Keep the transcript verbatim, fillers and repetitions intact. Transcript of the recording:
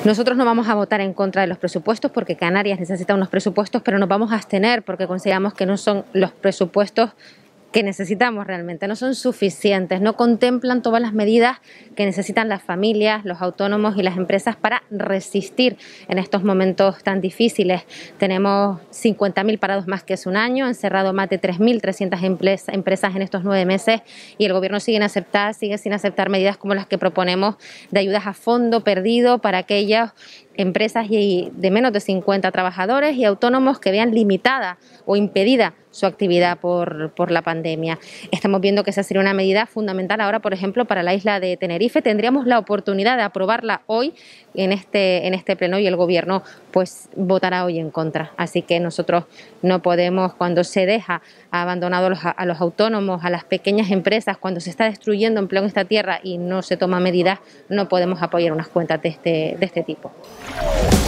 Nosotros no vamos a votar en contra de los presupuestos porque Canarias necesita unos presupuestos, pero nos vamos a abstener porque consideramos que no son los presupuestos que necesitamos realmente, no son suficientes, no contemplan todas las medidas que necesitan las familias, los autónomos y las empresas para resistir en estos momentos tan difíciles. Tenemos cincuenta mil parados más que hace un año, han cerrado más de tres mil trescientas empresas en estos nueve meses y el Gobierno sigue, en aceptar, sigue sin aceptar medidas como las que proponemos de ayudas a fondo perdido para aquellas empresas y de menos de cincuenta trabajadores y autónomos que vean limitada o impedida su actividad por, por la pandemia. Estamos viendo que esa sería una medida fundamental ahora, por ejemplo, para la isla de Tenerife. Tendríamos la oportunidad de aprobarla hoy en este, en este pleno y el Gobierno pues votará hoy en contra. Así que nosotros no podemos, cuando se deja abandonado a los, a los autónomos, a las pequeñas empresas, cuando se está destruyendo empleo en esta tierra y no se toma medidas, no podemos apoyar unas cuentas de este, de este tipo.